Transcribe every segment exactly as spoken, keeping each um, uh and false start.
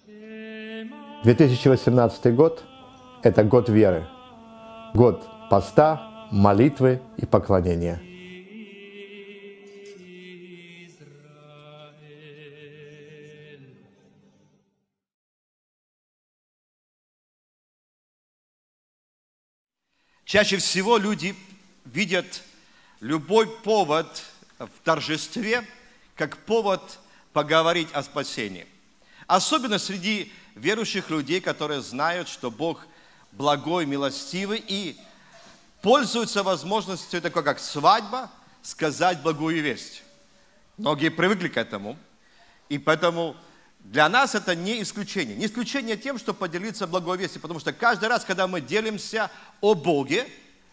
две тысячи восемнадцатый год – это год веры, год поста, молитвы и поклонения. Чаще всего люди видят любой повод в торжестве как повод поговорить о спасении. Особенно среди верующих людей, которые знают, что Бог благой, милостивый и пользуются возможностью такой, как свадьба, сказать благую весть. Многие привыкли к этому, и поэтому для нас это не исключение. Не исключение тем, что поделиться благой вестью, потому что каждый раз, когда мы делимся о Боге,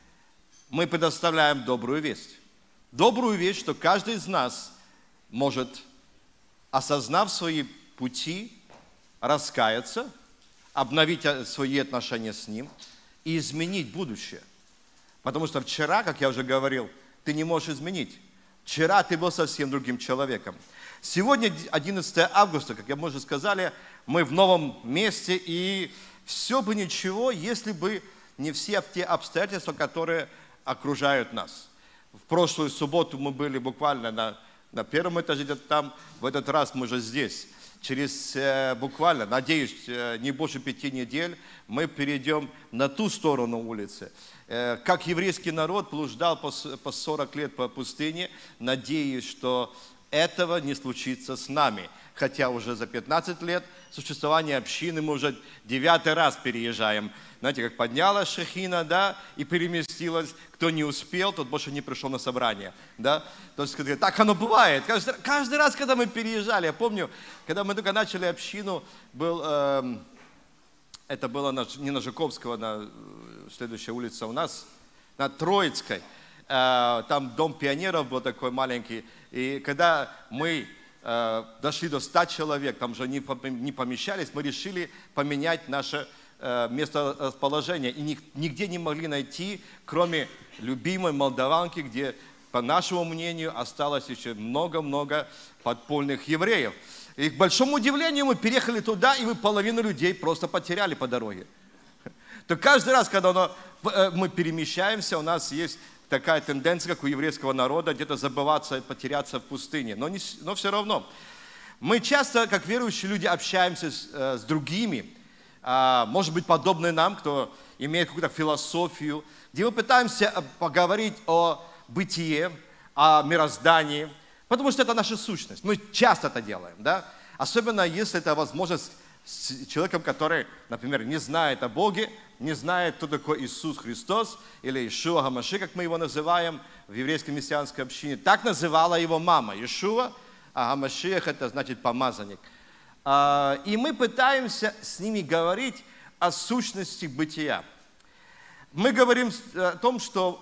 мы предоставляем добрую весть. Добрую весть, что каждый из нас может, осознав свои пути, раскаяться, обновить свои отношения с Ним и изменить будущее. Потому что вчера, как я уже говорил, ты не можешь изменить. Вчера ты был совсем другим человеком. Сегодня одиннадцатое августа, как мы уже сказали, мы в новом месте, и все бы ничего, если бы не все те обстоятельства, которые окружают нас. В прошлую субботу мы были буквально на, на первом этаже, где-то там, в этот раз мы уже здесь. Через э, буквально, надеюсь, э, не больше пяти недель мы перейдем на ту сторону улицы. Э, как еврейский народ блуждал по, по сорок лет по пустыне, надеюсь, что этого не случится с нами. Хотя уже за пятнадцать лет существования общины мы уже девятый раз переезжаем. Знаете, как поднялась шехина, да, и переместилась. Кто не успел, тот больше не пришел на собрание, да. То есть, так оно бывает. Каждый, каждый раз, когда мы переезжали, я помню, когда мы только начали общину, был, э, это было на, не на Жуковского, на следующая улица у нас, на Троицкой. Э, там дом пионеров был такой маленький. И когда мы э, дошли до ста человек, там уже не, не помещались, мы решили поменять наше месторасположение. И нигде не могли найти, кроме любимой Молдаванки, где, по нашему мнению, осталось еще много-много подпольных евреев. И к большому удивлению мы переехали туда, и мы половину людей просто потеряли по дороге. То каждый раз, когда мы перемещаемся, у нас есть такая тенденция, как у еврейского народа, где-то забываться, потеряться в пустыне. Но, не, но все равно. Мы часто, как верующие люди, общаемся с, с другими, может быть, подобные нам, кто имеет какую-то философию, где мы пытаемся поговорить о бытие, о мироздании, потому что это наша сущность. Мы часто это делаем, да? Особенно, если это возможность с человеком, который, например, не знает о Боге, не знает, кто такой Иисус Христос, или Иешуа Гамаши, как мы его называем в еврейской мессианской общине. Так называла его мама. Иешуа, а Гамашиах – это значит помазанник. И мы пытаемся с ними говорить о сущности бытия. Мы говорим о том, что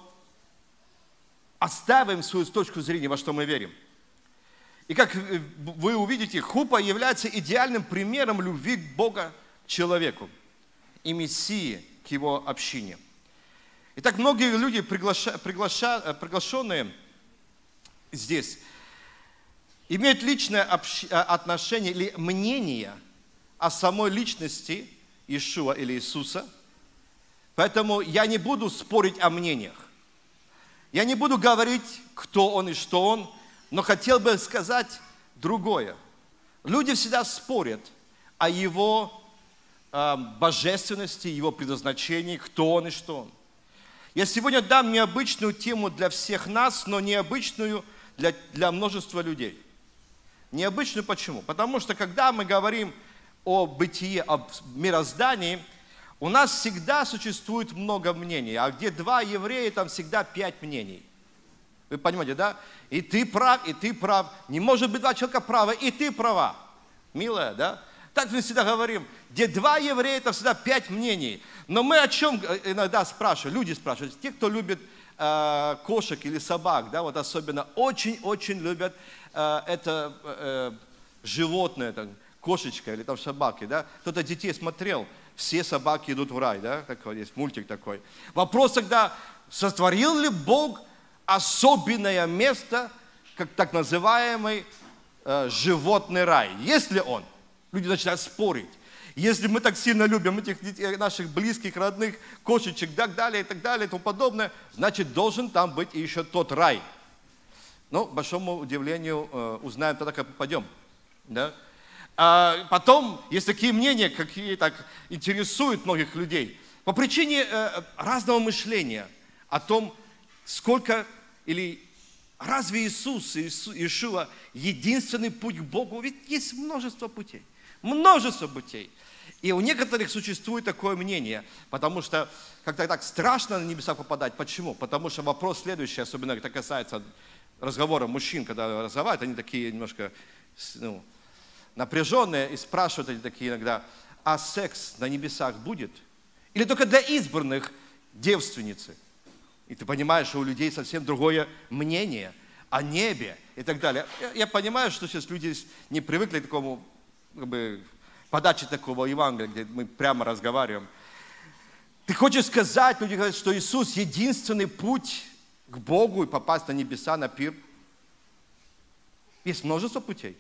оставим свою точку зрения, во что мы верим. И как вы увидите, хупа является идеальным примером любви Бога к человеку и Мессии к его общине. Итак, многие люди, приглаша, приглаша, приглашенные здесь, имеют личное общ... отношение или мнение о самой личности Иешуа или Иисуса. Поэтому я не буду спорить о мнениях. Я не буду говорить, кто он и что он, но хотел бы сказать другое. Люди всегда спорят о его э, божественности, его предназначении, кто он и что он. Я сегодня дам необычную тему для всех нас, но необычную для, для множества людей. Необычную почему? Потому что когда мы говорим о бытии, о мироздании, у нас всегда существует много мнений. А где два еврея, там всегда пять мнений. Вы понимаете, да? И ты прав, и ты прав. Не может быть два человека правы, и ты права. Милая, да? Так мы всегда говорим. Где два еврея, это всегда пять мнений. Но мы о чем иногда спрашиваем? Люди спрашивают. Те, кто любит э, кошек или собак, да, вот особенно очень-очень любят это э, животное, это, кошечка или там собаки, да? Кто-то детей смотрел, все собаки идут в рай, да? Такой есть мультик такой. Вопрос тогда, сотворил ли Бог особенное место, как так называемый э, животный рай? Есть ли он? Люди начинают спорить. Если мы так сильно любим этих детей, наших близких, родных, кошечек, и так далее, и так далее, и тому подобное, значит, должен там быть и еще тот рай. Но, к большому удивлению, узнаем тогда, как попадем. Да? А потом, есть такие мнения, какие так интересуют многих людей, по причине разного мышления о том, сколько или разве Иисус, Иешуа, единственный путь к Богу? Ведь есть множество путей, множество путей. И у некоторых существует такое мнение, потому что как-то так страшно на небеса попадать. Почему? Потому что вопрос следующий, особенно это касается разговора мужчин, когда разговаривают, они такие немножко ну, напряженные и спрашивают они такие иногда, а секс на небесах будет? Или только для избранных девственницы? И ты понимаешь, что у людей совсем другое мнение о небе и так далее. Я, я понимаю, что сейчас люди не привыкли к такому, как бы, подаче такого Евангелия, где мы прямо разговариваем. Ты хочешь сказать, люди говорят, что Иисус единственный путь к Богу и попасть на небеса, на пир? Есть множество путей.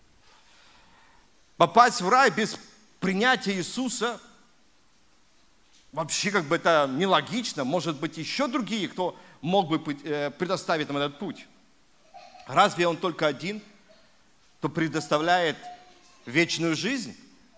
Попасть в рай без принятия Иисуса вообще как бы это нелогично. Может быть, еще другие, кто мог бы предоставить нам этот путь. Разве Он только один, кто предоставляет вечную жизнь?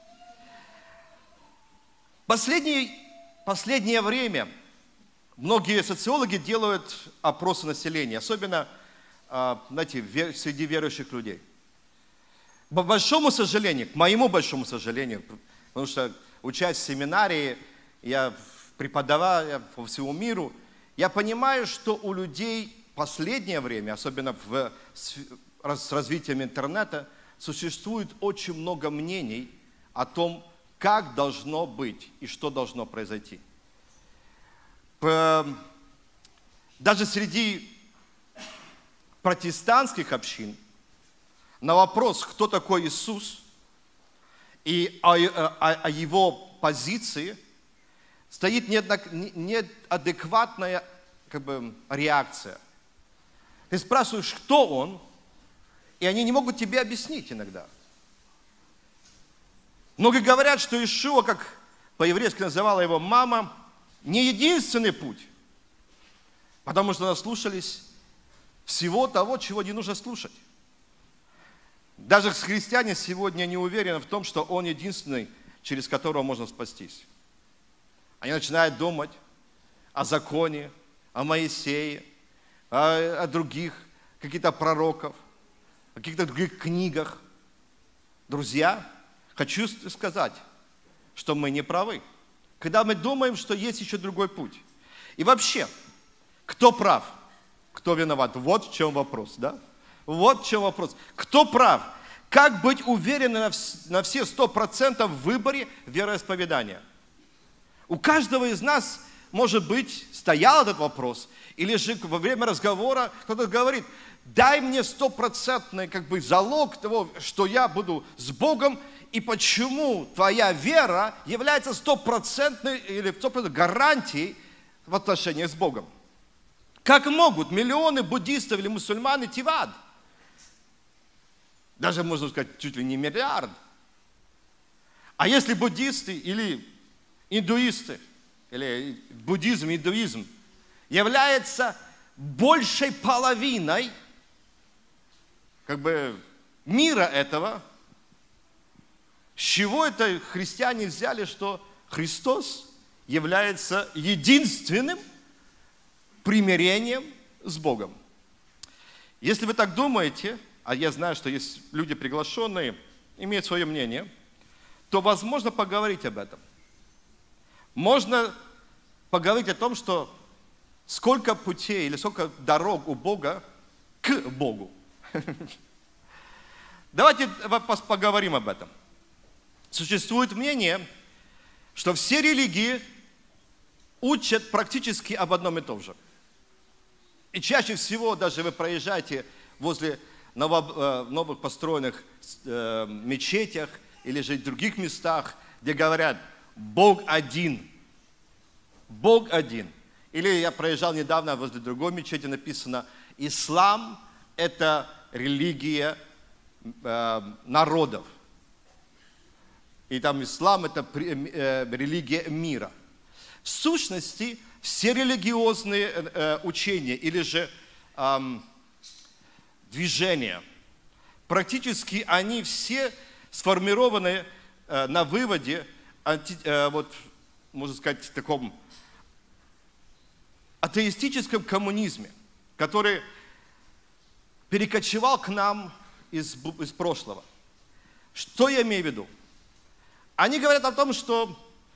Последнее, последнее время многие социологи делают опросы населения, особенно, знаете, среди верующих людей. По большому сожалению, к моему большому сожалению, потому что учась в семинарии, я преподавал по всему миру, я понимаю, что у людей в последнее время, особенно в, с развитием интернета, существует очень много мнений о том, как должно быть и что должно произойти. Даже среди протестантских общин на вопрос, кто такой Иисус, и о, о, о его позиции, стоит неадекватная как бы, реакция. Ты спрашиваешь, кто он, и они не могут тебе объяснить иногда. Многие говорят, что Иешуа, как по-еврейски называла его мама, не единственный путь, потому что наслушались всего того, чего не нужно слушать. Даже христиане сегодня не уверены в том, что Он единственный, через которого можно спастись. Они начинают думать о законе, о Моисее, о, о других каких-то пророков, о каких-то других книгах. Друзья, хочу сказать, что мы не правы. Когда мы думаем, что есть еще другой путь. И вообще, кто прав, кто виноват? Вот в чем вопрос, да? Вот в чем вопрос. Кто прав? Как быть уверенным на все сто процентов в выборе вероисповедания? У каждого из нас, может быть, стоял этот вопрос, или же во время разговора кто-то говорит, дай мне стопроцентный как бы залог того, что я буду с Богом, и почему твоя вера является стопроцентной или стопроцентной гарантией в отношениях с Богом. Как могут миллионы буддистов или мусульман идти в ад? Даже, можно сказать, чуть ли не миллиард. А если буддисты или индуисты, или буддизм, индуизм, является большей половиной как бы мира этого, с чего это христиане взяли, что Христос является единственным примирением с Богом? Если вы так думаете, а я знаю, что есть люди приглашенные, имеют свое мнение, то возможно поговорить об этом. Можно поговорить о том, что сколько путей или сколько дорог у Бога к Богу. Давайте поговорим об этом. Существует мнение, что все религии учат практически об одном и том же. И чаще всего даже вы проезжаете возле новых построенных мечетях или же в других местах, где говорят, Бог один. Бог один. Или я проезжал недавно возле другой мечети, написано, ислам – это религия народов. И там ислам – это религия мира. В сущности, все религиозные учения или же эм, движения, практически они все сформированы э, на выводе, анти, э, вот, можно сказать, в таком атеистическом коммунизме, который перекочевал к нам из, из прошлого. Что я имею в виду? Они говорят о том, что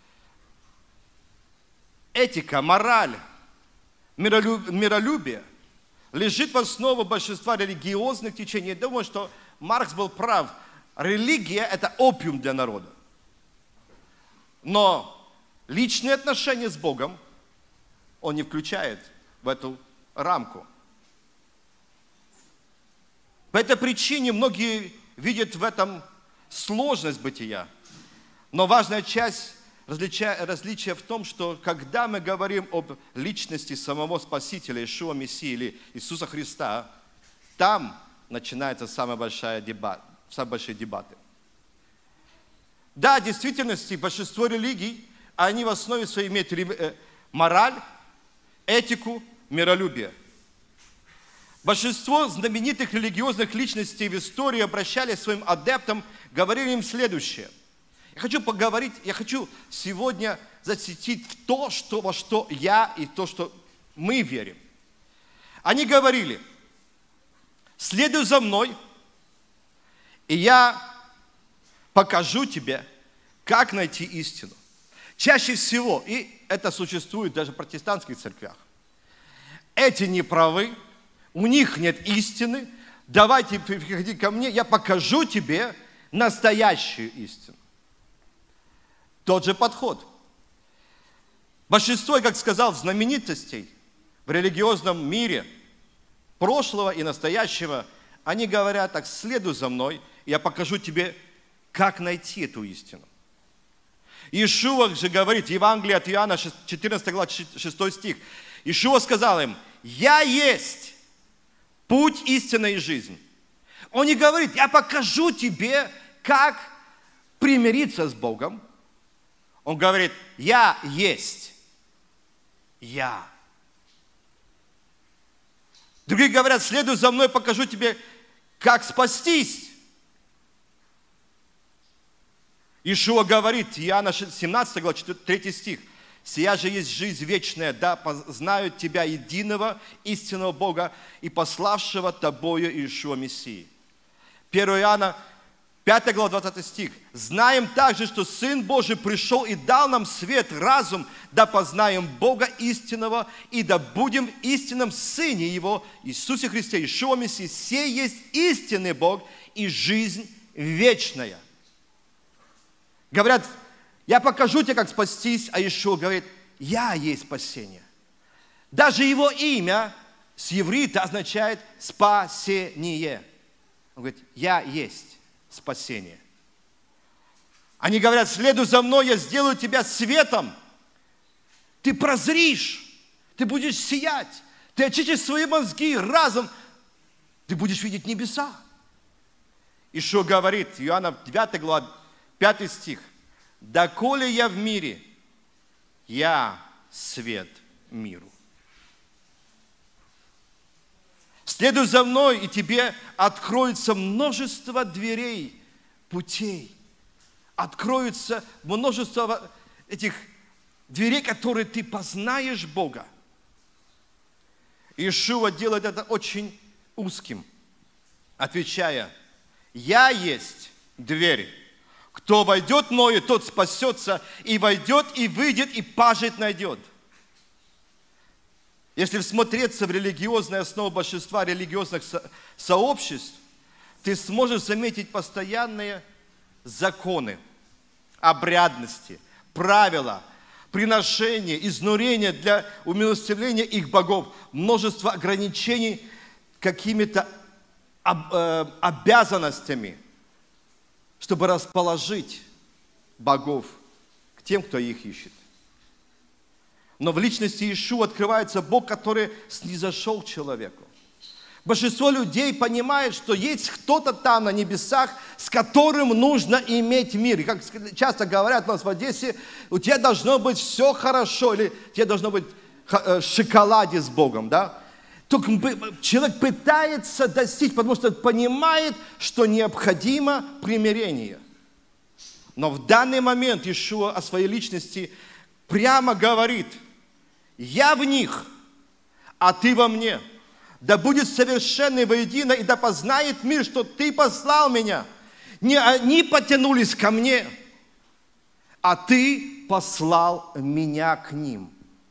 этика, мораль, миролюбие лежит в основе большинства религиозных течений. Я думаю, что Маркс был прав. Религия – это опиум для народа. Но личные отношения с Богом он не включает в эту рамку. По этой причине многие видят в этом сложность бытия. Но важная часть различия, различия в том, что когда мы говорим об личности самого Спасителя, Иешуа Мессии или Иисуса Христа, там начинаются самые большие дебаты. Самые большие дебаты. Да, в действительности большинство религий, они в основе своей имеют мораль, этику, миролюбие. Большинство знаменитых религиозных личностей в истории обращались к своим адептам, говорили им следующее. Я хочу поговорить, я хочу сегодня засветить то, что, во что я и то, что мы верим. Они говорили: следуй за мной, и я покажу тебе, как найти истину. Чаще всего, и это существует даже в протестантских церквях, эти не правы, у них нет истины, давайте приходи ко мне, я покажу тебе настоящую истину. Тот же подход. Большинство, как сказал, знаменитостей в религиозном мире прошлого и настоящего, они говорят так: следуй за мной, я покажу тебе, как найти эту истину. Иешуа же говорит, Евангелие от Иоанна, четырнадцатая глава, шестой стих. Иешуа сказал им: я есть путь, истина и жизнь. Он не говорит: я покажу тебе, как примириться с Богом. Он говорит: я есть. Я. Другие говорят: следуй за мной, покажу тебе, как спастись. Иешуа говорит, Иоанна семнадцатая глава, третий стих. Сия же есть жизнь вечная, да познают тебя, единого истинного Бога и пославшего тобою Иешуа Мессии. первое Иоанна, пятая глава, двадцатый стих. Знаем также, что Сын Божий пришел и дал нам свет, разум, да познаем Бога истинного, и да будем в истинном Сыне Его, Иисусе Христе, Иешуа Мессии. Сей есть истинный Бог и жизнь вечная. Говорят: я покажу тебе, как спастись, а Иешуа говорит: я есть спасение. Даже его имя с иврита означает спасение. Он говорит: я есть спасение. Они говорят: следуй за мной, я сделаю тебя светом. Ты прозришь, ты будешь сиять, ты очистишь свои мозги, разум, ты будешь видеть небеса. Иешуа говорит, Иоанна девятая глава, пятый стих. Доколе я в мире, я свет миру. Следуй за мной, и тебе откроется множество дверей, путей. Откроется множество этих дверей, которые ты познаешь Бога. Иешуа делает это очень узким, отвечая: я есть дверь. Кто войдет мною, тот спасется, и войдет, и выйдет, и пажить найдет. Если всмотреться в религиозные основы большинства религиозных со- сообществ, ты сможешь заметить постоянные законы, обрядности, правила, приношения, изнурения для умилостивления их богов, множество ограничений какими-то об, э, обязанностями, чтобы расположить богов к тем, кто их ищет. Но в личности Иешуа открывается Бог, который снизошел к человеку. Большинство людей понимает, что есть кто-то там на небесах, с которым нужно иметь мир. И как часто говорят у нас в Одессе, у тебя должно быть все хорошо, или тебе должно быть в шоколаде с Богом, да? Только человек пытается достичь, потому что понимает, что необходимо примирение. Но в данный момент Иешуа о своей личности прямо говорит: я в них, а ты во мне. Да будет совершенны воедино, и да познает мир, что ты послал меня. Не они потянулись ко мне, а ты послал меня к ним.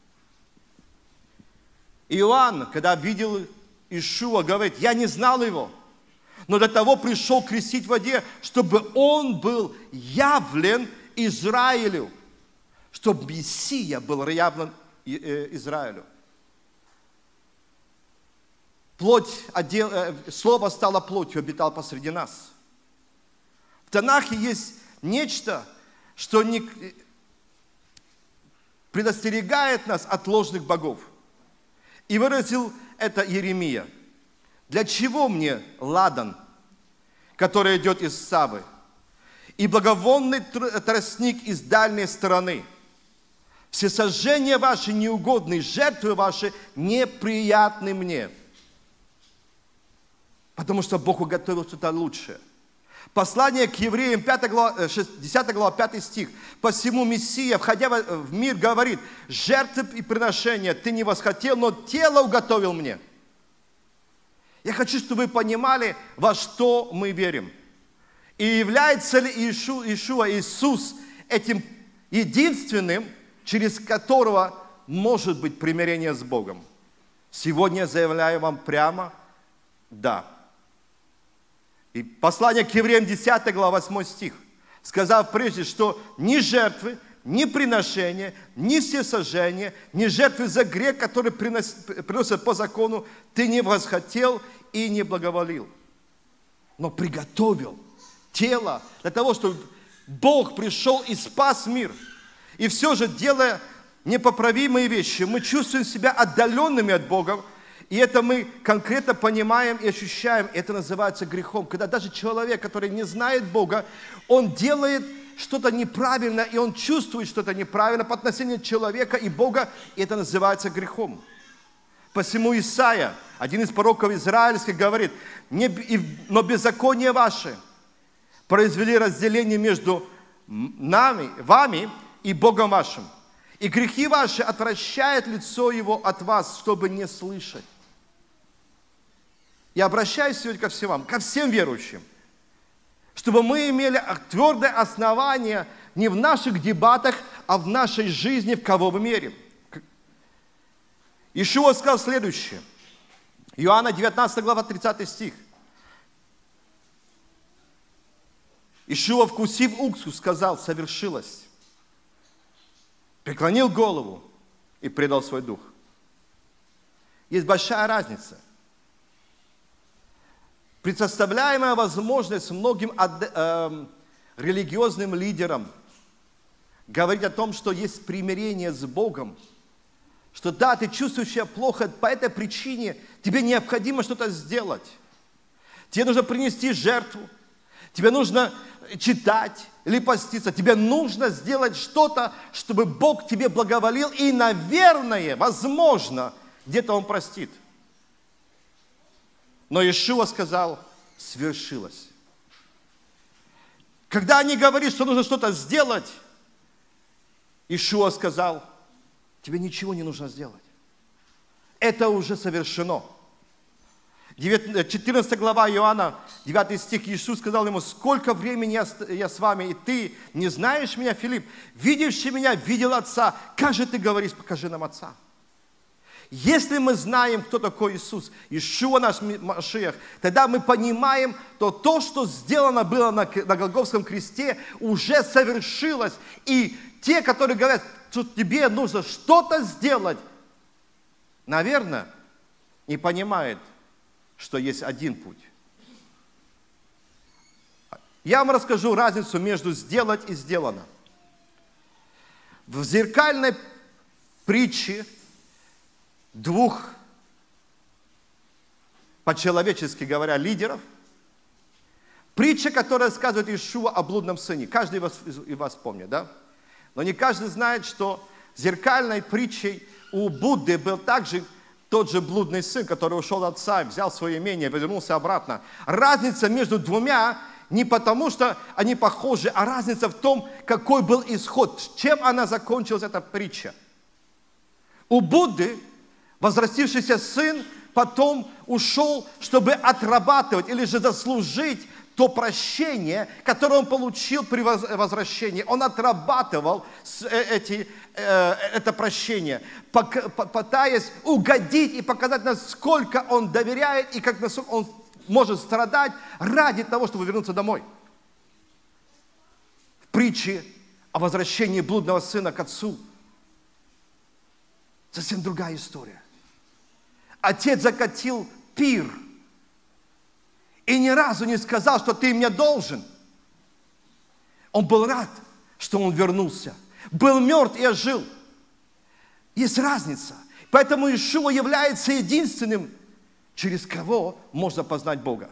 Иоанн, когда видел Иешуа, говорит: я не знал его, но для того пришел крестить в воде, чтобы он был явлен Израилю, чтобы Мессия был явлен Израилю. Плоть, отдел, э, слово стало плотью, обитал посреди нас. В Танахе есть нечто, что не, предостерегает нас от ложных богов. И выразил это Иеремия. Для чего мне ладан, который идет из Савы, и благовонный тростник из дальней стороны? Всесожжения ваши неугодны, жертвы ваши неприятны мне. Потому что Бог уготовил что-то лучшее. Послание к евреям, пятая глава, десятая глава, пятый стих. «Посему Мессия, входя в мир, говорит: жертвы и приношения ты не восхотел, но тело уготовил мне». Я хочу, чтобы вы понимали, во что мы верим. И является ли Иешуа, Иешуа Иисус этим единственным, через которого может быть примирение с Богом? Сегодня я заявляю вам прямо: да. И послание к евреям, десятая глава, восьмой стих. Сказав прежде, что ни жертвы, ни приношения, ни всесожжения, ни жертвы за грех, которые приносят по закону, ты не восхотел и не благоволил, но приготовил тело для того, чтобы Бог пришел и спас мир. И все же, делая непоправимые вещи, мы чувствуем себя отдаленными от Бога. И это мы конкретно понимаем и ощущаем. Это называется грехом. Когда даже человек, который не знает Бога, он делает что-то неправильно, и он чувствует что-то неправильно по отношению человека и Бога, и это называется грехом. Посему Исаия, один из пророков израильских, говорит: «Но беззаконие ваше произвели разделение между нами, вами и Богом вашим, и грехи ваши отвращают лицо Его от вас, чтобы не слышать». Я обращаюсь сегодня ко всем вам, ко всем верующим, чтобы мы имели твердое основание не в наших дебатах, а в нашей жизни, в кого мы верим. Иешуа сказал следующее. Иоанна девятнадцатая глава, тридцатый стих. Иешуа, вкусив уксус, сказал: совершилось. Преклонил голову и предал свой дух. Есть большая разница. Предоставляемая возможность многим э, религиозным лидерам говорить о том, что есть примирение с Богом, что да, ты чувствуешь себя плохо, по этой причине тебе необходимо что-то сделать. Тебе нужно принести жертву, тебе нужно читать или поститься, тебе нужно сделать что-то, чтобы Бог тебе благоволил, и, наверное, возможно, где-то Он простит. Но Иешуа сказал: свершилось. Когда они говорят, что нужно что-то сделать, Иешуа сказал: тебе ничего не нужно сделать. Это уже совершено. четырнадцатая глава Иоанна, девятый стих, Иисус сказал ему: сколько времени я, я с вами, и ты не знаешь меня, Филипп? Видевший меня, видел Отца. Как же ты говоришь: покажи нам Отца? Если мы знаем, кто такой Иисус, Иешуа наш Машиах, тогда мы понимаем, что то, что сделано было на, на Голгофском кресте, уже совершилось. И те, которые говорят, что тебе нужно что-то сделать, наверное, не понимают, что есть один путь. Я вам расскажу разницу между сделать и сделано. В зеркальной притче двух по-человечески говоря, лидеров. Притча, которая рассказывает Иешуа о блудном сыне. Каждый из вас, из вас помнит, да? Но не каждый знает, что зеркальной притчей у Будды был также тот же блудный сын, который ушел от отца, взял свое имение, вернулся обратно. Разница между двумя не потому, что они похожи, а разница в том, какой был исход, чем она закончилась, эта притча. У Будды возрастившийся сын потом ушел, чтобы отрабатывать или же заслужить то прощение, которое он получил при возвращении. Он отрабатывал эти, это прощение, пытаясь угодить и показать, насколько он доверяет и как насколько он может страдать ради того, чтобы вернуться домой. В притче о возвращении блудного сына к отцу совсем другая история. Отец закатил пир и ни разу не сказал, что ты мне должен. Он был рад, что он вернулся. Был мертв и ожил. Есть разница. Поэтому Иешуа является единственным, через кого можно познать Бога.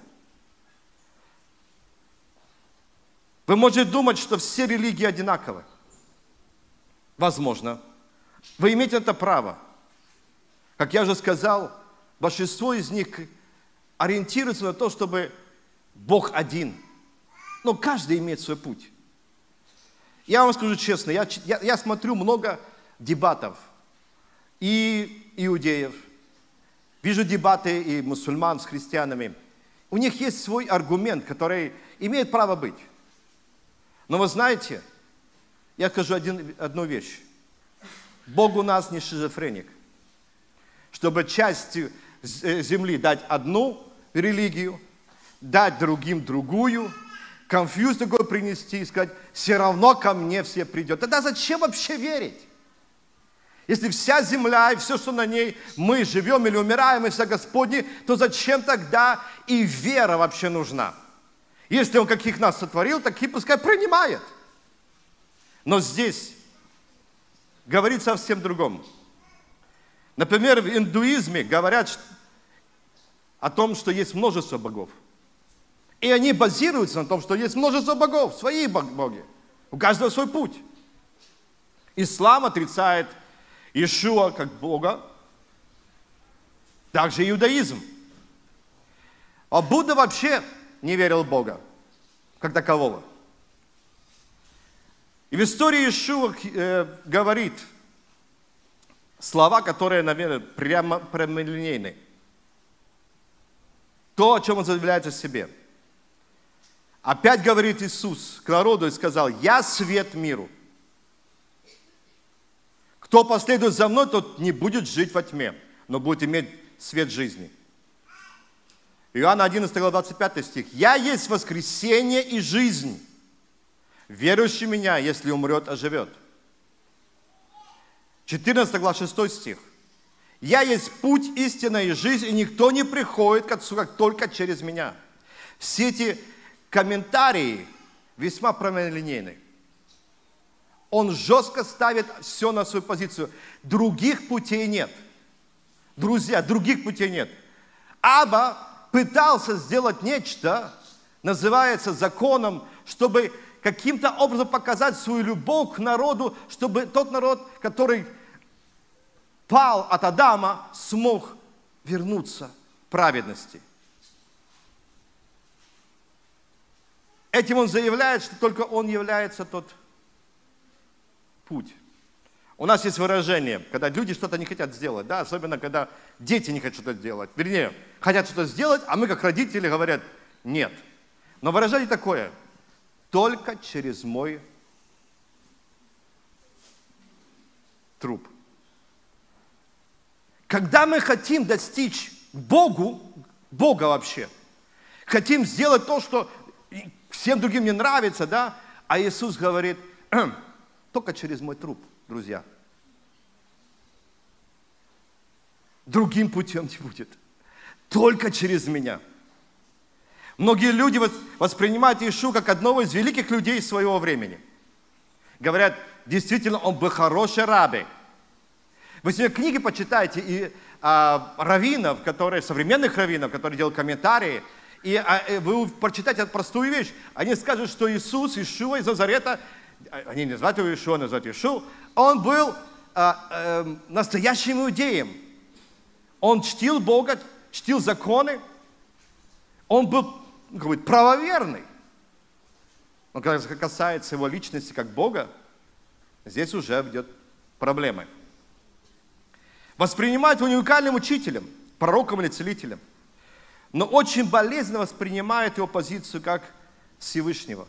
Вы можете думать, что все религии одинаковы. Возможно. Вы имеете это право. Как я уже сказал, большинство из них ориентируется на то, чтобы Бог один. Но каждый имеет свой путь. Я вам скажу честно, я, я, я смотрю много дебатов и иудеев, вижу дебаты и мусульман с христианами. У них есть свой аргумент, который имеет право быть. Но вы знаете, я скажу один, одну вещь. Бог у нас не шизофреник. Чтобы частью земли дать одну религию, дать другим другую, конфьюз такой принести и сказать, все равно ко мне все придет. Тогда зачем вообще верить? Если вся земля и все, что на ней, мы живем или умираем, и вся Господня, то зачем тогда и вера вообще нужна? Если Он каких нас сотворил, такие пускай принимает. Но здесь говорит совсем о другом. Например, в индуизме говорят о том, что есть множество богов. И они базируются на том, что есть множество богов, свои боги. У каждого свой путь. Ислам отрицает Иешуа как Бога. Также иудаизм. А Будда вообще не верил в Бога как такового. И в истории Иешуа э, говорит слова, которые, наверное, прямо прямолинейны. То, о чем он заявляет о себе. Опять говорит Иисус к народу и сказал, я свет миру. Кто последует за мной, тот не будет жить во тьме, но будет иметь свет жизни. Иоанна одиннадцатая глава двадцать пятый стих. Я есть воскресение и жизнь. Верующий в меня, если умрет, оживет. четырнадцатая глава шестой стих. Я есть путь, истина и жизнь, и никто не приходит к Отцу, как только через меня. Все эти комментарии весьма прямолинейны. Он жестко ставит все на свою позицию. Других путей нет. Друзья, других путей нет. Абба пытался сделать нечто, называется законом, чтобы каким-то образом показать свою любовь к народу, чтобы тот народ, который пал от Адама, смог вернуться в праведности. Этим он заявляет, что только он является тот путь. У нас есть выражение, когда люди что-то не хотят сделать, да, особенно когда дети не хотят что-то делать. Вернее, хотят что-то сделать, а мы, как родители, говорят, нет. Но выражение такое, только через мой труп. Когда мы хотим достичь Богу, Бога вообще, хотим сделать то, что всем другим не нравится, да, а Иисус говорит, только через мой труп, друзья. Другим путем не будет. Только через меня. Многие люди воспринимают Иешуа как одного из великих людей своего времени. Говорят, действительно, он был хороший рабби. Вы себе книги почитайте, и а, раввинов, которые, современных раввинов, которые делают комментарии, и, а, и вы прочитайте эту простую вещь. Они скажут, что Иисус, Иешуа из Назарета, они не называют его Иешуа, называют Иешуа, он был а, а, настоящим иудеем. Он чтил Бога, чтил законы, он был как бы, правоверный. Но когда касается его личности как Бога, здесь уже идет проблемы. Воспринимают его уникальным учителем, пророком или целителем, но очень болезненно воспринимают его позицию как Всевышнего.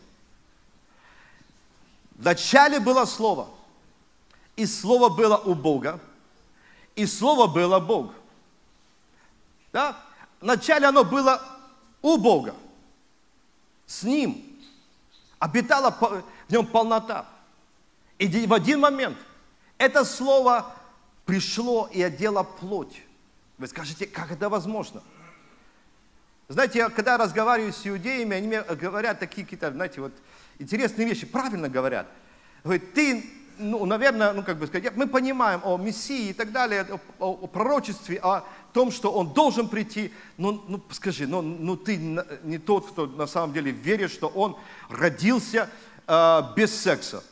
Вначале было Слово, и Слово было у Бога, и Слово было Бог. Да? Вначале оно было у Бога, с Ним. Обитала в нем полнота. И в один момент это Слово пришло и одело плоть. Вы скажете, как это возможно? Знаете, я, когда разговариваю с иудеями, они мне говорят такие какие-то, знаете, вот интересные вещи, правильно говорят. Говорят, ты, ну, наверное, ну, как бы сказать, мы понимаем о Мессии и так далее, о, о пророчестве, о том, что Он должен прийти. Но, ну, скажи, ну, ну, ты не тот, кто на самом деле верит, что Он родился э, без секса.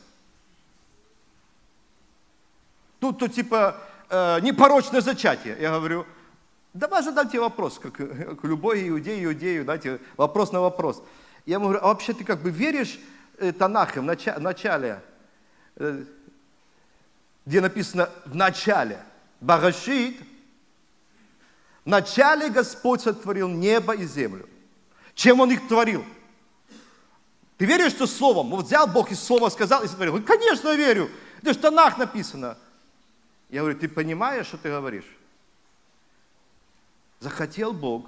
Тут, то типа, э, непорочное зачатие. Я говорю, давай задам тебе вопрос, как, как любой иудей, иудею, знаете, вопрос на вопрос. Я ему говорю, а вообще ты как бы веришь э, Танахе в начале, в начале э, где написано в начале, Барашит, в начале Господь сотворил небо и землю. Чем Он их творил? Ты веришь, что словом? Вот взял Бог и слово сказал и сотворил. Я, конечно, верю. Это же в Танах написано. Я говорю, ты понимаешь, что ты говоришь? Захотел Бог,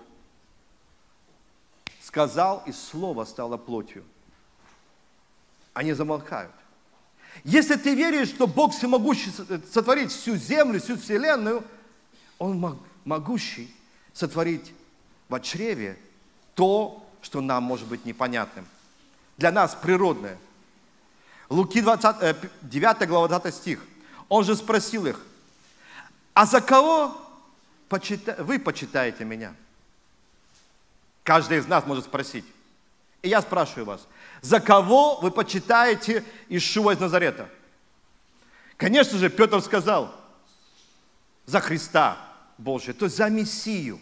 сказал, и слово стало плотью. Они замолкают. Если ты веришь, что Бог всемогущий сотворить всю землю, всю вселенную, Он могущий сотворить в чреве то, что нам может быть непонятным. Для нас природное. Луки двадцать, девятая глава, двадцатый стих. Он же спросил их, а за кого почита... вы почитаете меня? Каждый из нас может спросить. И я спрашиваю вас, за кого вы почитаете Иешуа из Назарета? Конечно же, Петр сказал, за Христа Божия, то есть за Мессию.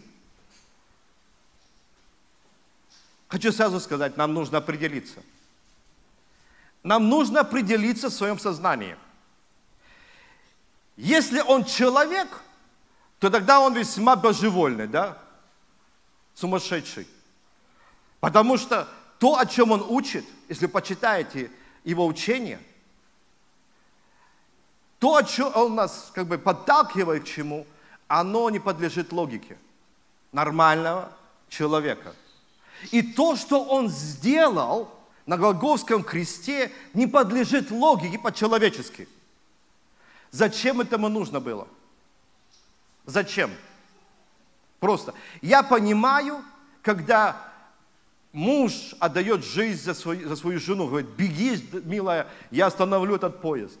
Хочу сразу сказать, нам нужно определиться. Нам нужно определиться в своем сознании. Если он человек, то тогда он весьма божевольный, да? Сумасшедший. Потому что то, о чем он учит, если почитаете его учение, то, о чем он нас как бы подталкивает к чему, оно не подлежит логике нормального человека. И то, что он сделал на Голгофском кресте, не подлежит логике по-человечески. Зачем этому нужно было? Зачем? Просто. Я понимаю, когда муж отдает жизнь за свою, за свою жену, говорит, беги, милая, я остановлю этот поезд.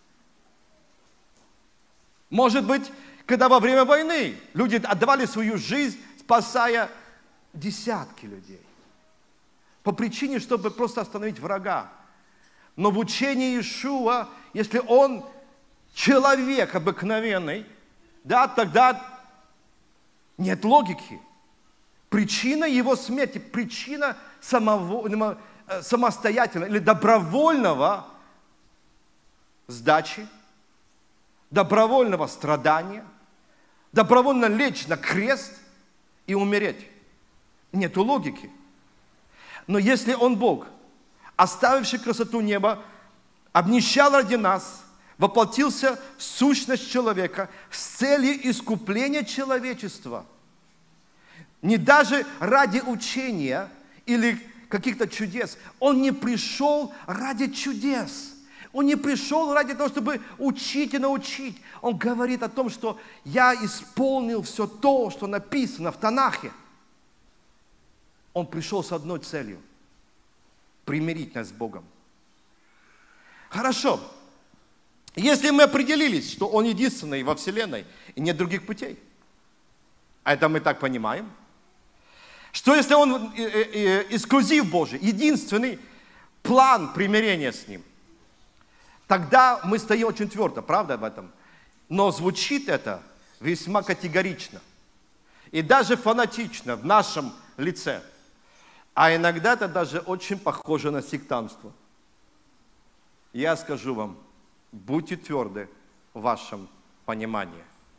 Может быть, когда во время войны люди отдавали свою жизнь, спасая десятки людей. По причине, чтобы просто остановить врага. Но в учении Иешуа, если он человек обыкновенный, да, тогда нет логики. Причина его смерти, причина самого, самостоятельного или добровольного сдачи, добровольного страдания, добровольно лечь на крест и умереть. Нету логики. Но если Он Бог, оставивший красоту неба, обнищал ради нас, воплотился в сущность человека с целью искупления человечества, не даже ради учения или каких-то чудес. Он не пришел ради чудес. Он не пришел ради того, чтобы учить и научить. Он говорит о том, что я исполнил все то, что написано в Танахе. Он пришел с одной целью – примирить нас с Богом. Хорошо. Если мы определились, что Он единственный во Вселенной и нет других путей, а это мы так понимаем, что если Он эксклюзив Божий, единственный план примирения с Ним, тогда мы стоим очень твердо, правда в этом? Но звучит это весьма категорично и даже фанатично в нашем лице. А иногда это даже очень похоже на сектантство. Я скажу вам, будьте тверды в вашем понимании.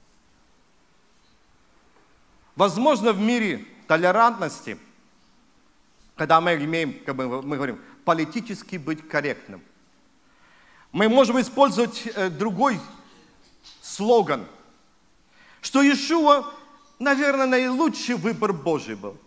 Возможно, в мире толерантности, когда мы имеем, как бы мы говорим, политически быть корректным, мы можем использовать другой слоган, что Иешуа, наверное, наилучший выбор Божий был.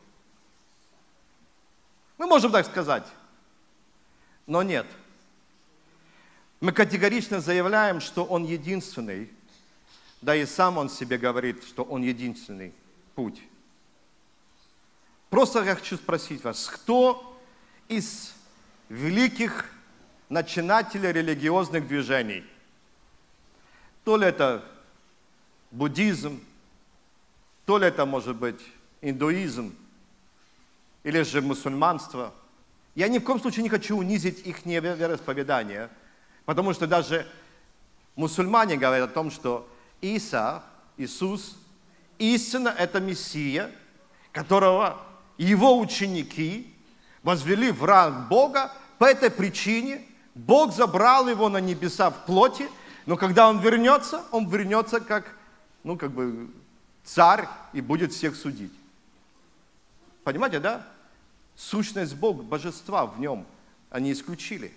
Мы можем так сказать, но нет. Мы категорично заявляем, что Он единственный, да и сам Он себе говорит, что Он единственный путь. Просто я хочу спросить вас, кто из великих начинателей религиозных движений, то ли это буддизм, то ли это может быть индуизм, или же мусульманство. Я ни в коем случае не хочу унизить их вероисповедание, потому что даже мусульмане говорят о том, что Иса, Иисус, истинно это Мессия, которого его ученики возвели в ранг Бога. По этой причине Бог забрал его на небеса в плоти, но когда он вернется, он вернется как, ну, как бы царь и будет всех судить. Понимаете, да? Сущность Бога, божества в нем они исключили.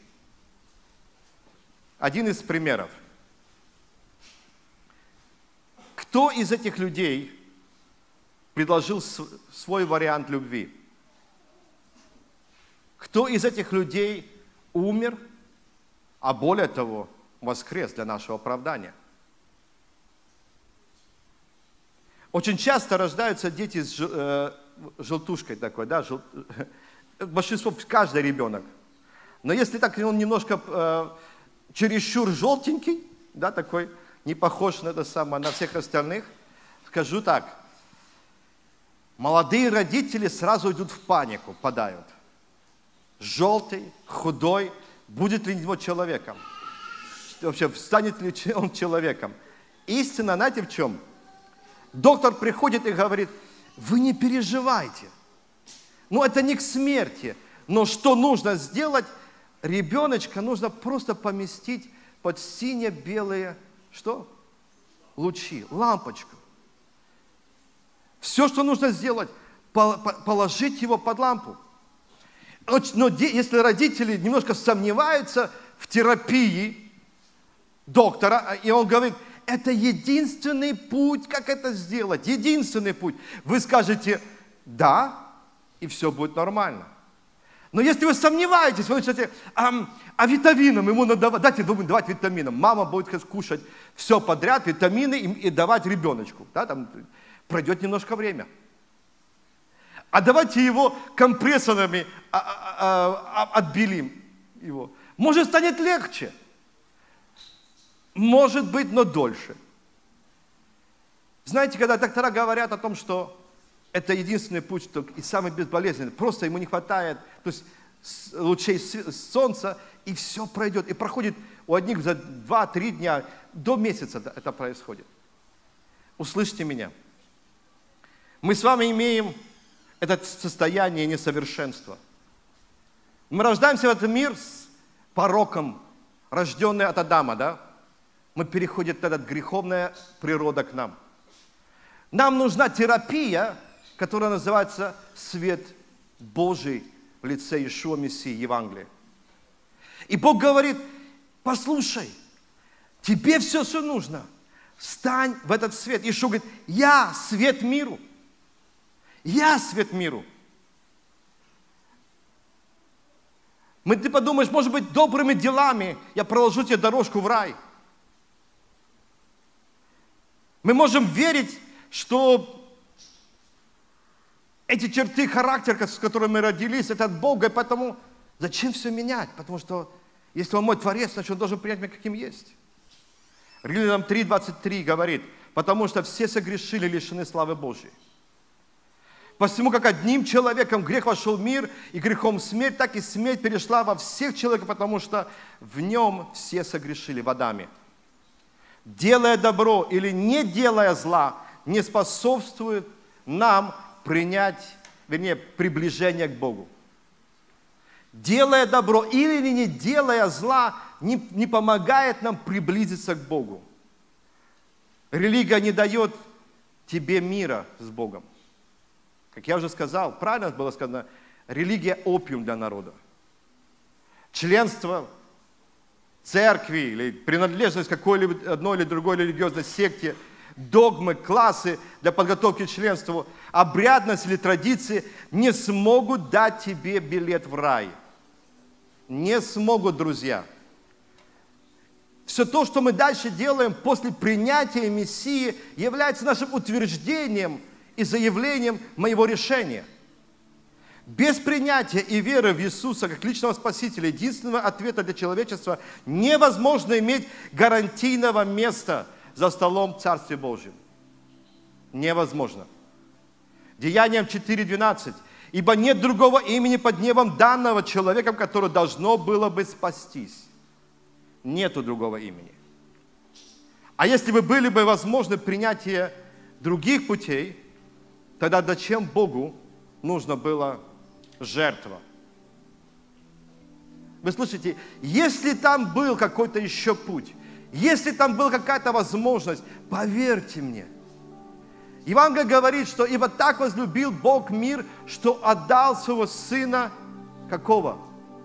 Один из примеров. Кто из этих людей предложил свой вариант любви? Кто из этих людей умер, а более того, воскрес для нашего оправдания? Очень часто рождаются дети с э, желтушкой такой, да, жел... большинство, каждый ребенок. Но если так он немножко э, чересчур желтенький, да, такой, не похож на это самое, на всех остальных, скажу так, молодые родители сразу идут в панику, падают. Желтый, худой, будет ли он человеком? Вообще, станет ли он человеком? Истина, знаете, в чем? Доктор приходит и говорит, вы не переживайте. Ну, это не к смерти. Но что нужно сделать? Ребеночка нужно просто поместить под сине-белые, что? Лучи, лампочку. Все, что нужно сделать, положить его под лампу. Но если родители немножко сомневаются в терапии доктора, и он говорит, это единственный путь, как это сделать, единственный путь. Вы скажете «да», и все будет нормально. Но если вы сомневаетесь, вы скажете, а, а витаминам ему надо давать, дайте давать витаминам. Мама будет кушать все подряд, витамины и, и давать ребеночку. Да, там пройдет немножко время. А давайте его компрессорами а, а, а, отбелим его. Может, станет легче. Может быть, но дольше. Знаете, когда доктора говорят о том, что это единственный путь, что и самый безболезненный, просто ему не хватает, то есть лучей солнца, и все пройдет. И проходит у одних за два-три дня, до месяца это происходит. Услышьте меня. Мы с вами имеем это состояние несовершенства. Мы рождаемся в этот мир с пороком, рожденный от Адама, да? Мы переходим тогда, греховная природа к нам. Нам нужна терапия, которая называется свет Божий в лице Иешуа Мессии, Евангелия. И Бог говорит, послушай, тебе все, что нужно. Встань в этот свет. Иешуа говорит, я свет миру. Я свет миру. Мы, ты подумаешь, может быть, добрыми делами я проложу тебе дорожку в рай. Мы можем верить, что эти черты характера, с которыми мы родились, это от Бога, и поэтому зачем все менять? Потому что если Он мой Творец, значит Он должен принять меня каким есть. Римлянам три двадцать три говорит, потому что все согрешили, лишены славы Божьей. Посему, как одним человеком грех вошел в мир, и грехом смерть, так и смерть перешла во всех человеков, потому что в нем все согрешили, в Адаме. Делая добро или не делая зла, не способствует нам принять, вернее, приближение к Богу. Делая добро или не делая зла, не, не помогает нам приблизиться к Богу. Религия не дает тебе мира с Богом. Как я уже сказал, правильно было сказано, религия – опиум для народа. Членство церкви или принадлежность к какой-либо одной или другой религиозной секте, догмы, классы для подготовки к членству, обрядность или традиции не смогут дать тебе билет в рай. Не смогут, друзья. Все то, что мы дальше делаем после принятия Мессии, является нашим утверждением и заявлением моего решения. Без принятия и веры в Иисуса как личного Спасителя, единственного ответа для человечества, невозможно иметь гарантийного места за столом в Царстве Божьем. Невозможно. Деяниям четыре двенадцать. Ибо нет другого имени под небом данного человеком, которое должно было бы спастись. Нету другого имени. А если бы были бы возможны принятие других путей, тогда зачем Богу нужно было жертва? Вы слышите, если там был какой-то еще путь, если там была какая-то возможность, поверьте мне, Евангелие говорит, что «Ибо так возлюбил Бог мир, что отдал своего Сына». Какого?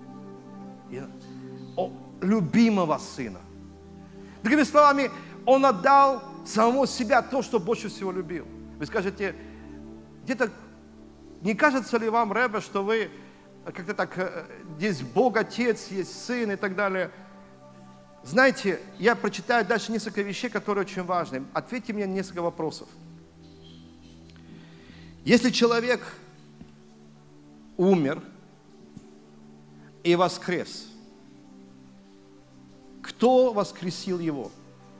О, любимого Сына. Другими словами, Он отдал самого себя то, что больше всего любил. Вы скажете, где-то не кажется ли вам, Ребе, что вы как-то так, здесь Бог Отец, есть Сын и так далее? Знаете, я прочитаю дальше несколько вещей, которые очень важны. Ответьте мне на несколько вопросов. Если человек умер и воскрес, кто воскресил его?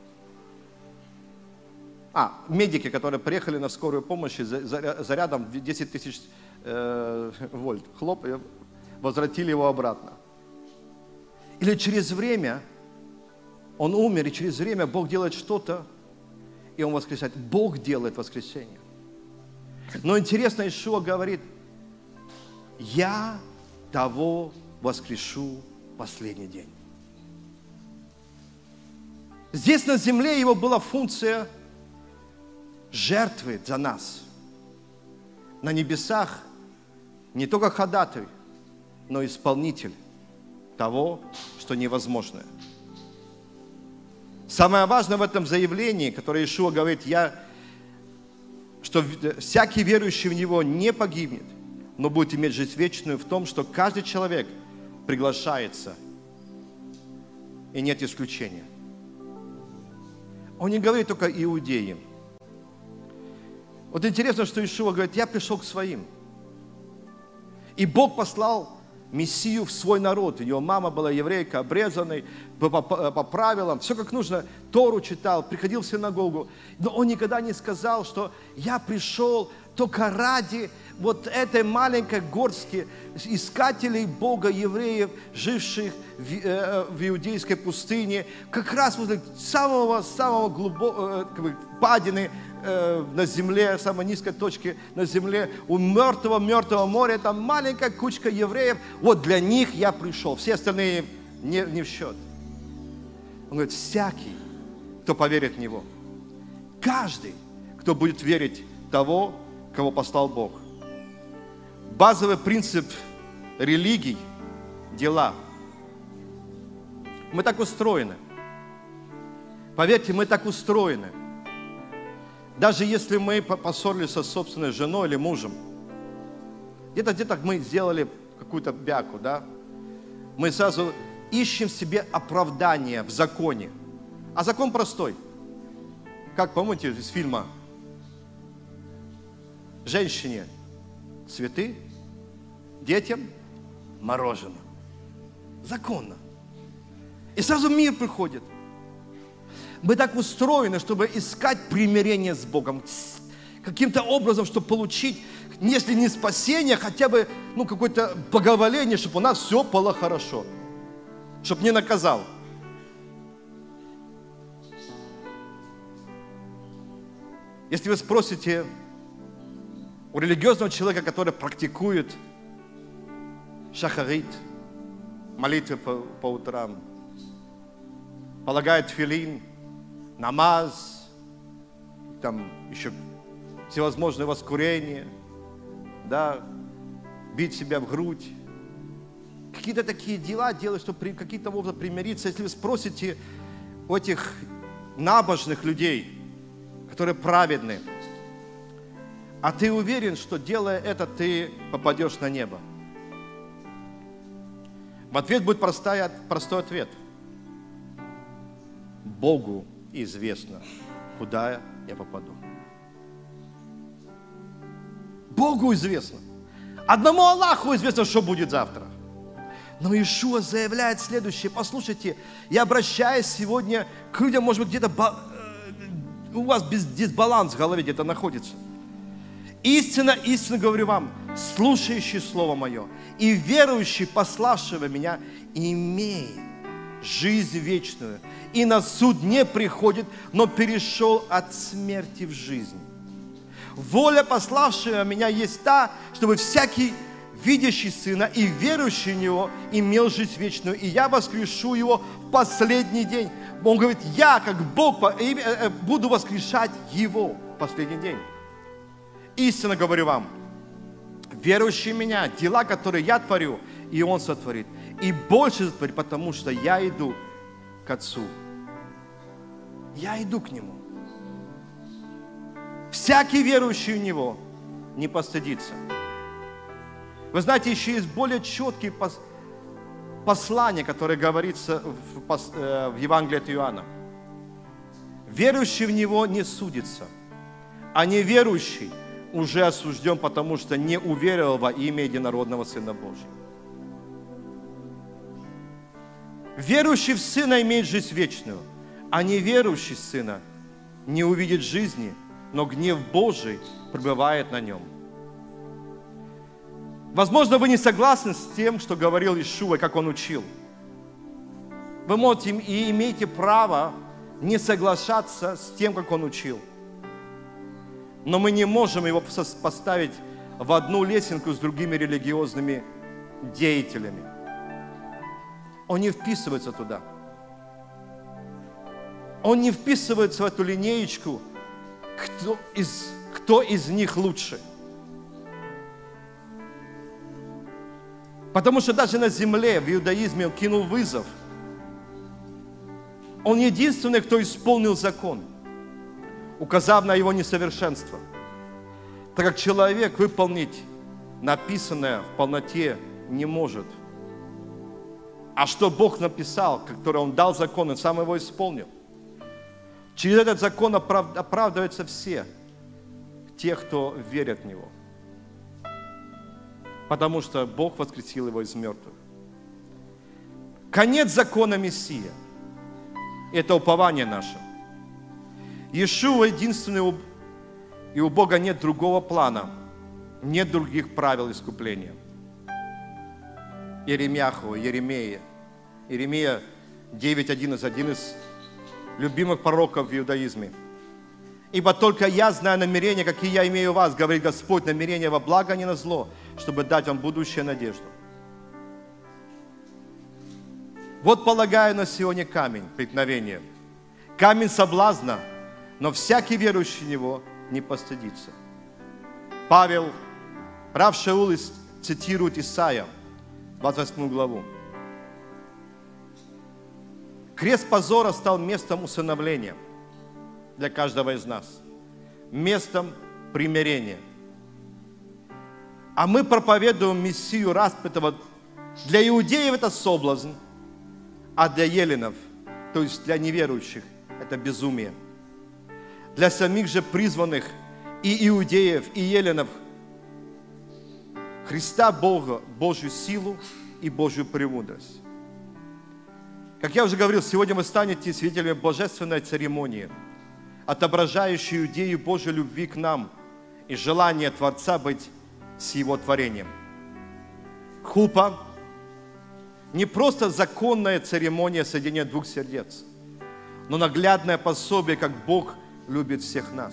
А, медики, которые приехали на скорую помощь, зарядом десять тысяч э, вольт, хлоп, и возвратили его обратно. Или через время он умер, и через время Бог делает что-то, и он воскресает. Бог делает воскресение. Но интересно, Иешуа говорит, я того воскрешу последний день. Здесь на земле его была функция жертвы за нас. На небесах не только ходатай, но исполнитель того, что невозможное. Самое важное в этом заявлении, которое Иешуа говорит, я, что всякий верующий в Него не погибнет, но будет иметь жизнь вечную, в том, что каждый человек приглашается, и нет исключения. Он не говорит только иудеям. Вот интересно, что Иешуа говорит, я пришел к своим. И Бог послал Мессию в свой народ. Ее мама была еврейка, обрезанной, по, по, по правилам, все как нужно. Тору читал, приходил в синагогу. Но он никогда не сказал, что я пришел только ради вот этой маленькой горстки искателей Бога, евреев, живших в, э, в иудейской пустыне, как раз возле самого-самого глубокого, как бы, падины э, на земле, самой низкой точки на земле, у мертвого-мертвого моря, там маленькая кучка евреев, вот для них я пришел, все остальные не, не в счет. Он говорит, всякий, кто поверит в Него, каждый, кто будет верить в того, кого послал Бог. Базовый принцип религий – дела. Мы так устроены. Поверьте, мы так устроены. Даже если мы поссорились со собственной женой или мужем, где-то где-то мы сделали какую-то бяку, да? Мы сразу ищем себе оправдание в законе. А закон простой. Как, помните из фильма? Женщине цветы, детям мороженое. Законно. И сразу мир приходит. Мы так устроены, чтобы искать примирение с Богом. Каким-то образом, чтобы получить, если не спасение, хотя бы ну, какое-то благоволение, чтобы у нас все было хорошо. Чтобы не наказал. Если вы спросите у религиозного человека, который практикует шахарит, молитвы по, по утрам, полагает тфилин, намаз, там еще всевозможные воскурения, да, бить себя в грудь, какие-то такие дела делать, чтобы при, каким-то образом примириться. Если вы спросите у этих набожных людей, которые праведны, а ты уверен, что делая это, ты попадешь на небо? В ответ будет простой, простой ответ. Богу известно, куда я попаду. Богу известно. Одному Аллаху известно, что будет завтра. Но Иешуа заявляет следующее. Послушайте, я обращаюсь сегодня к людям, может быть, где-то у вас дисбаланс в голове где-то находится. Истинно, истинно говорю вам, слушающий Слово Мое и верующий, пославшего Меня, имеет жизнь вечную, и на суд не приходит, но перешел от смерти в жизнь. Воля пославшего Меня есть та, чтобы всякий, видящий Сына и верующий в Него, имел жизнь вечную, и я воскрешу его в последний день. Он говорит, я, как Бог, буду воскрешать его в последний день. Истинно говорю вам, верующий в Меня, дела, которые я творю, и Он сотворит. И больше сотворит, потому что я иду к Отцу. Я иду к Нему. Всякий верующий в Него не постыдится. Вы знаете, еще есть более четкие послания, которые говорится в Евангелии от Иоанна. Верующий в Него не судится, а неверующий уже осужден, потому что не уверовал во имя единородного Сына Божьего. Верующий в Сына имеет жизнь вечную, а неверующий в Сына не увидит жизни, но гнев Божий пребывает на нем. Возможно, вы не согласны с тем, что говорил Иешуа, как Он учил. Вы можете и имеете право не соглашаться с тем, как Он учил. Но мы не можем его поставить в одну лесенку с другими религиозными деятелями. Он не вписывается туда. Он не вписывается в эту линеечку, кто из, кто из них лучше. Потому что даже на земле, в иудаизме, он кинул вызов. Он единственный, кто исполнил закон, указав на его несовершенство. Так как человек выполнить написанное в полноте не может. А что Бог написал, который Он дал закон, Он сам его исполнил. Через этот закон оправ... оправдываются все, те, кто верят в Него. Потому что Бог воскресил его из мертвых. Конец закона Мессия. Это упование наше. Иешуа единственный, и у Бога нет другого плана, нет других правил искупления. Иеремьяху, Еремея. Иеремия девять одиннадцать, один из любимых пророков в иудаизме. «Ибо только я знаю намерения, какие я имею у вас, говорит Господь, намерения во благо, а не на зло, чтобы дать вам будущую надежду». Вот полагаю на сегодня камень преткновения, камень соблазна, но всякий верующий в него не постыдится. Павел, рав Шаул цитирует Исаия, двадцать восьмую главу. Крест позора стал местом усыновления для каждого из нас, местом примирения. А мы проповедуем Мессию распятого. Для иудеев это соблазн, а для еленов, то есть для неверующих, это безумие. Для самих же призванных и иудеев, и еленов Христа Бога, Божью силу и Божью премудрость. Как я уже говорил, сегодня вы станете свидетелями божественной церемонии, отображающей идею Божьей любви к нам и желание Творца быть с Его творением. Хупа – не просто законная церемония соединения двух сердец, но наглядное пособие, как Бог любит всех нас.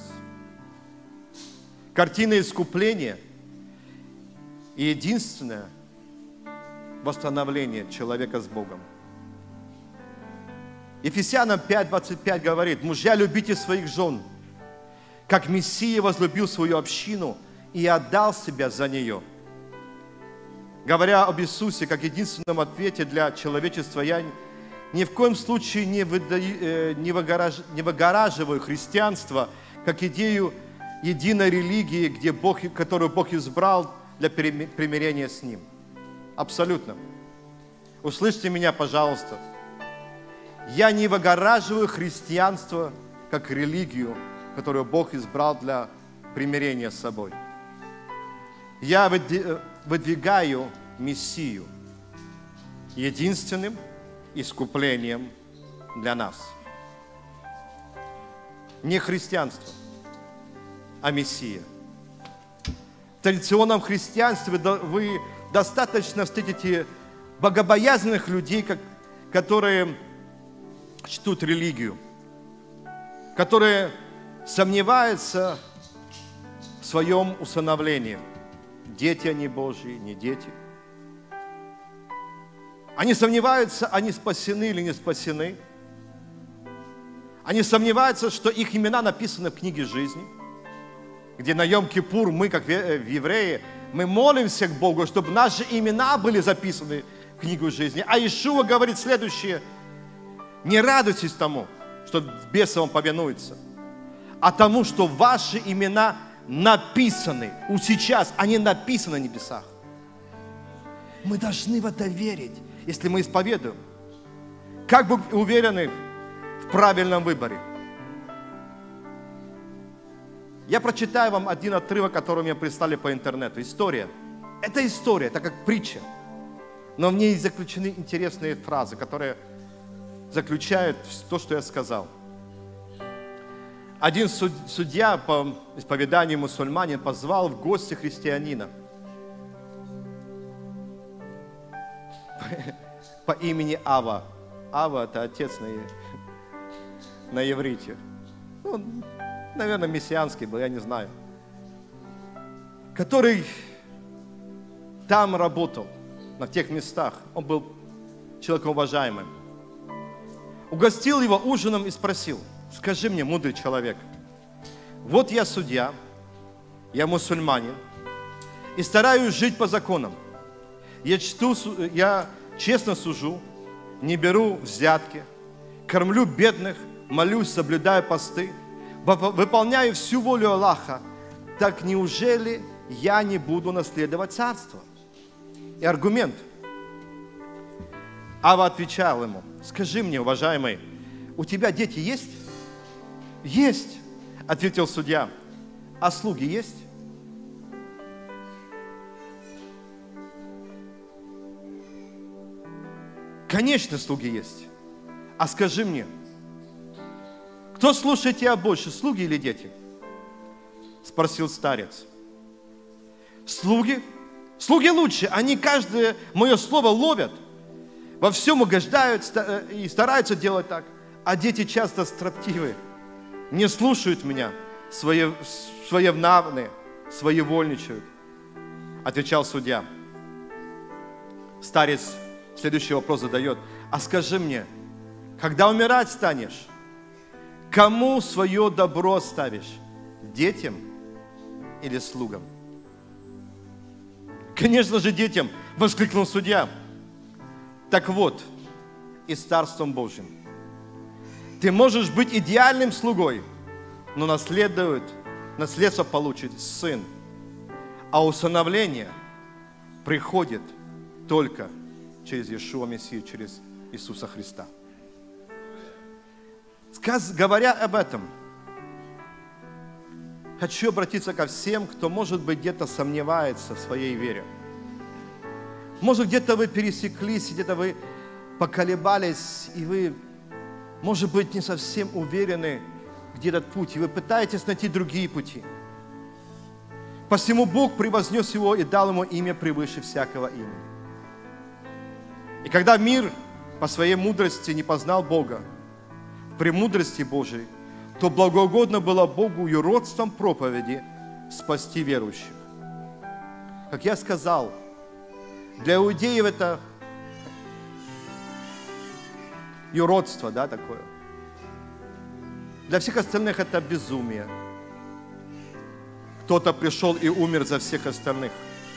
Картина искупления и единственное восстановление человека с Богом. Ефесянам пять двадцать пять говорит: «Мужья, любите своих жен, как Мессия возлюбил свою общину и отдал себя за нее». Говоря об Иисусе как единственном ответе для человечества, я ни в коем случае не, выдаю, не, выгораж, не выгораживаю христианство как идею единой религии, где Бог, которую Бог избрал для примирения с Ним. Абсолютно. Услышьте меня, пожалуйста. Я не выгораживаю христианство как религию, которую Бог избрал для примирения с собой. Я выдвигаю Мессию единственным искуплением для нас. Не христианство, а Мессия. В традиционном христианстве вы достаточно встретите богобоязненных людей, которые чтут религию, которые сомневаются в своем усыновлении. Дети они Божьи, не дети. Они сомневаются, они спасены или не спасены. Они сомневаются, что их имена написаны в книге жизни, где на Йом-Кипур мы, как евреи, мы молимся к Богу, чтобы наши имена были записаны в книгу жизни. А Иешуа говорит следующее: не радуйтесь тому, что бесы вам повинуются, а тому, что ваши имена написаны у сейчас, они написаны на небесах. Мы должны в это верить, если мы исповедуем. Как бы уверены в правильном выборе. Я прочитаю вам один отрывок, который мне прислали по интернету. История. Это история, это как притча. Но в ней заключены интересные фразы, которые заключают то, что я сказал. Один судья по исповеданию мусульманин позвал в гости христианина по имени Ава. Ава – это отец на, на иврите. Ну, наверное, мессианский был, я не знаю. Который там работал, на тех местах. Он был человеком уважаемым. Угостил его ужином и спросил: скажи мне, мудрый человек, вот я судья, я мусульманин, и стараюсь жить по законам. Я чту, я честно сужу, не беру взятки, кормлю бедных, молюсь, соблюдаю посты, выполняю всю волю Аллаха. Так неужели я не буду наследовать царство? И аргумент. Ава отвечал ему: скажи мне, уважаемый, у тебя дети есть? Есть, ответил судья. А слуги есть? Конечно, слуги есть. А скажи мне, кто слушает тебя больше, слуги или дети? Спросил старец. Слуги? Слуги лучше, они каждое мое слово ловят, во всем угождают и стараются делать так. А дети часто строптивы, не слушают меня, своевнавные, своевольничают. Отвечал судья. Старец следующий вопрос задает: а скажи мне, когда умирать станешь, кому свое добро оставишь? Детям или слугам? Конечно же, детям, воскликнул судья. Так вот, и с Царством Божьим. Ты можешь быть идеальным слугой, но наследует, наследство получит сын. А усыновление приходит только через Иешуа Мессию, через Иисуса Христа. Сказ, говоря об этом, хочу обратиться ко всем, кто, может быть, где-то сомневается в своей вере. Может, где-то вы пересеклись, где-то вы поколебались, и вы, может быть, не совсем уверены, где этот путь, и вы пытаетесь найти другие пути. Посему Бог превознес его и дал ему имя превыше всякого имени. И когда мир по своей мудрости не познал Бога, в премудрости Божией, то благоугодно было Богу юродством проповеди спасти верующих. Как я сказал, для иудеев это юродство, да, такое. Для всех остальных это безумие. Кто-то пришел и умер за всех остальных.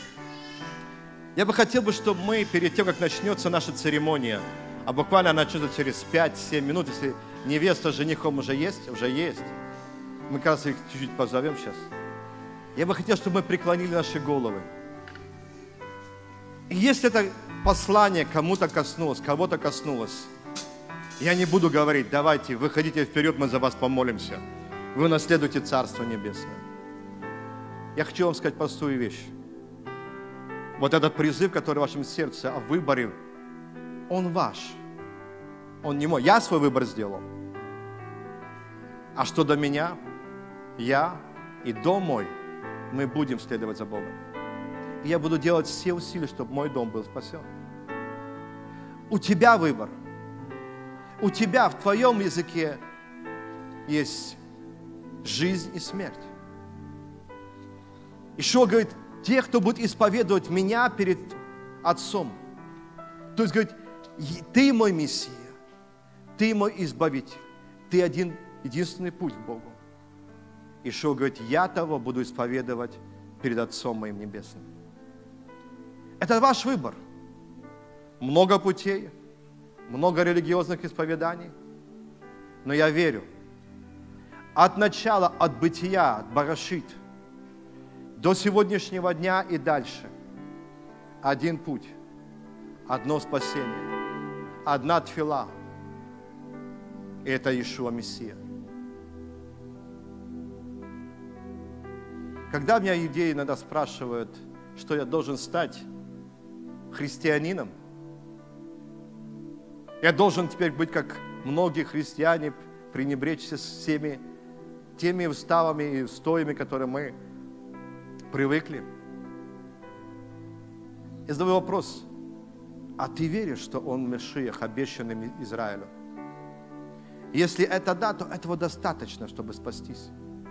Я бы хотел, бы, чтобы мы, перед тем, как начнется наша церемония, а буквально она начнется через пять-семь минут, если невеста с женихом уже есть, уже есть, мы, как раз, их чуть-чуть позовем сейчас. Я бы хотел, чтобы мы преклонили наши головы. И если это послание кому-то коснулось, кого-то коснулось, я не буду говорить, давайте, выходите вперед, мы за вас помолимся. Вы наследуете Царство Небесное. Я хочу вам сказать простую вещь. Вот этот призыв, который в вашем сердце о выборе, он ваш. Он не мой. Я свой выбор сделал. А что до меня, я и дом мой, мы будем следовать за Богом. И я буду делать все усилия, чтобы мой дом был спасен. У тебя выбор. У тебя в твоем языке есть жизнь и смерть. Ишуа говорит, те, кто будет исповедовать меня перед Отцом. То есть говорит, ты мой Мессия, ты мой Избавитель, ты один, единственный путь к Богу. Ишуа говорит, я того буду исповедовать перед Отцом моим Небесным. Это ваш выбор. Много путей, много религиозных исповеданий, но я верю, от начала, от бытия, от Барашит, до сегодняшнего дня и дальше один путь, одно спасение, одна тфила. И это Иешуа Мессия. Когда меня иудеи иногда спрашивают, что я должен стать христианином, я должен теперь быть, как многие христиане, пренебречься всеми теми уставами и устоями, которые мы привыкли. Я задаю вопрос, а ты веришь, что он Мессиах, обещанный Израилю? Если это да, то этого достаточно, чтобы спастись.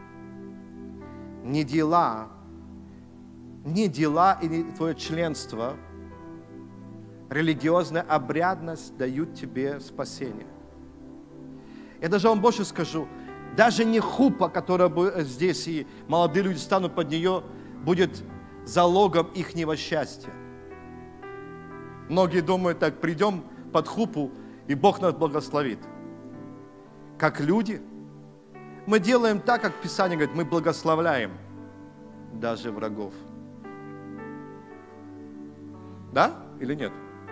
Не дела, не дела и не твое членство, религиозная обрядность дают тебе спасение. Я даже вам больше скажу, даже не хупа, которая здесь, и молодые люди станут под нее, будет залогом ихнего счастья. Многие думают, так, придем под хупу, и Бог нас благословит. Как люди, мы делаем так, как Писание говорит, мы благословляем даже врагов. Да или нет?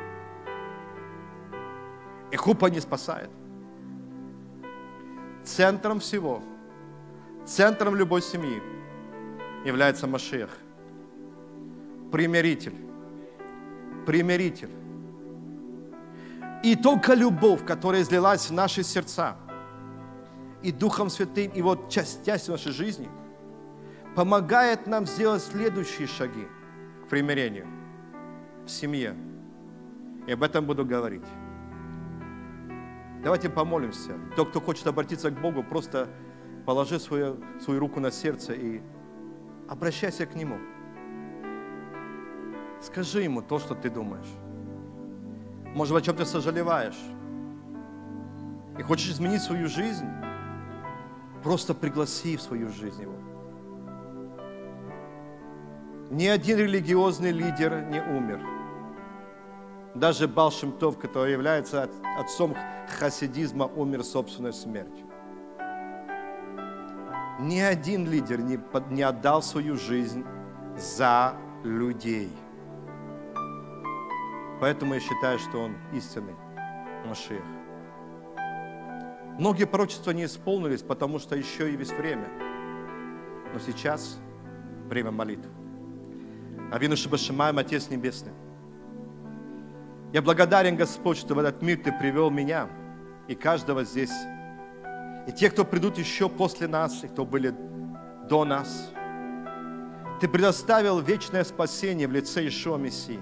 И хупа не спасает. Центром всего, центром любой семьи является Машиах. Примиритель. Примиритель. И только любовь, которая излилась в наши сердца, и Духом Святым, и вот часть нашей жизни, помогает нам сделать следующие шаги к примирению в семье. И об этом буду говорить. Давайте помолимся. Тот, кто хочет обратиться к Богу, просто положи свою, свою руку на сердце и обращайся к Нему. Скажи Ему то, что ты думаешь. Может, о чем ты сожалеваешь. И хочешь изменить свою жизнь, просто пригласи в свою жизнь Его. Ни один религиозный лидер не умер. Даже Баал Шем Тов, который является отцом хасидизма, умер собственной смертью. Ни один лидер не, не отдал свою жизнь за людей. Поэтому я считаю, что он истинный Машиах. Многие пророчества не исполнились, потому что еще и есть время. Но сейчас время молитвы. Авину Шебашимаем, Отец Небесный, Я благодарен, Господь, что в этот мир Ты привел меня и каждого здесь. И те, кто придут еще после нас, и кто были до нас. Ты предоставил вечное спасение в лице Иешуа Мессии.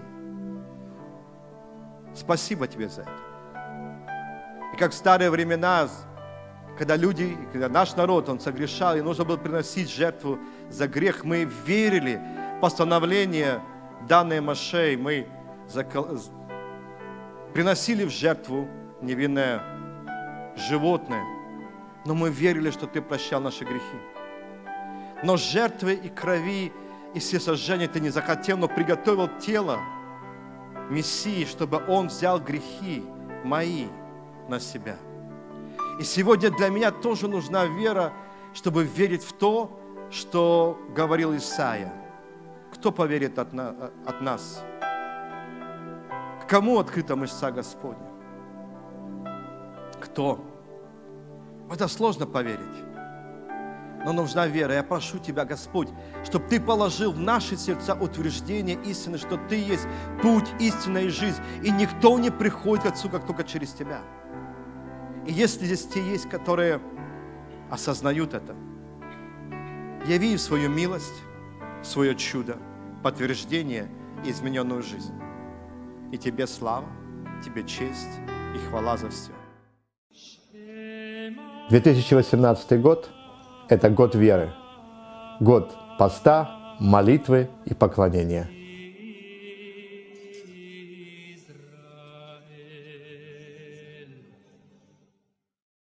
Спасибо Тебе за это. И как в старые времена, когда люди, когда наш народ, он согрешал, и нужно было приносить жертву за грех, мы верили в постановление, данное Моше, мы закол... приносили в жертву невинное животное, но мы верили, что Ты прощал наши грехи. Но жертвы и крови, и всесожжения Ты не захотел, но приготовил тело Мессии, чтобы Он взял грехи мои на себя. И сегодня для меня тоже нужна вера, чтобы верить в то, что говорил Исаия. Кто поверит от, на, от нас? К кому открыта мышца Господня? Кто? В это сложно поверить. Но нужна вера. Я прошу Тебя, Господь, чтобы Ты положил в наши сердца утверждение истины, что Ты есть путь, истина и жизнь. И никто не приходит к Отцу, как только через Тебя. И если здесь те есть, которые осознают это, яви свою милость, свое чудо, подтверждение и измененную жизнь. И Тебе слава, Тебе честь и хвала за все. две тысячи восемнадцатый год – это год веры, год поста, молитвы и поклонения.